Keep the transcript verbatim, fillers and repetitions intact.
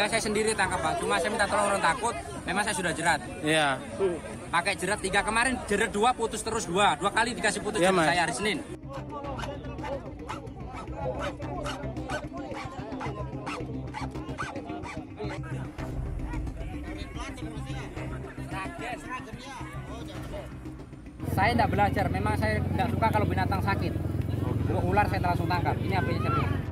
Sebenarnya saya sendiri tangkap bang, cuma saya minta tolong orang takut. Memang saya sudah jerat. Iya. Pakai jerat tiga kemarin, jerat dua putus terus dua, dua kali dikasih putus Ya, jerat Mas. saya hari Senin. Saya tidak belajar, memang saya tidak suka kalau binatang sakit. Kalau ular saya langsung tangkap. Ini apa yang saya